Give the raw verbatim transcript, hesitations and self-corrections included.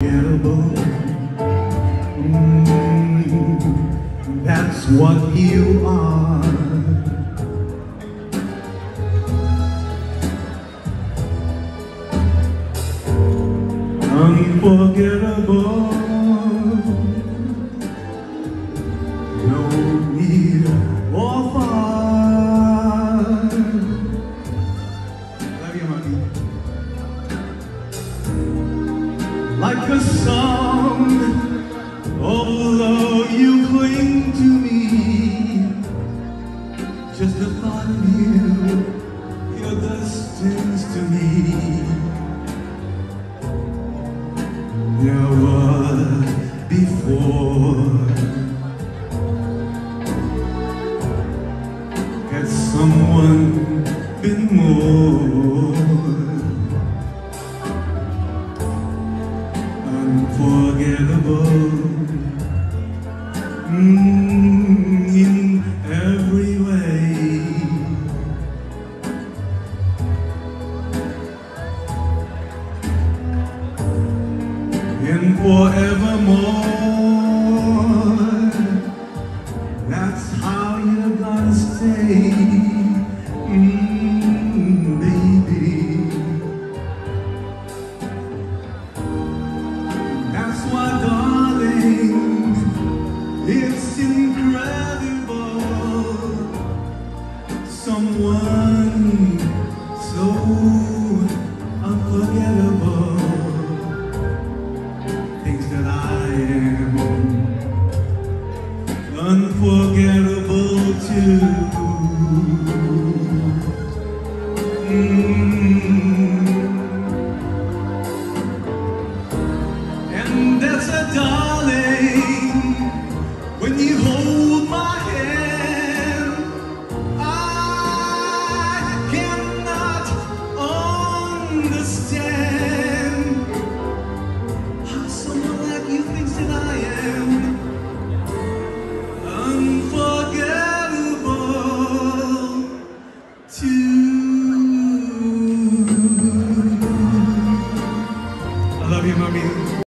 unforgettable. Mm, that's what you are. Unforgettable. No near or far. Love you, mommy. Like a song of love, you cling to me. Just the thought of you, you're distance to me. Never before had someone been more unforgettable. Mm, in every way. And forevermore, that's how you're gonna stay, mm, baby. That's why, darling, it's incredible. Someone so unforgettable. Unforgettable too. Mm. And that's a dark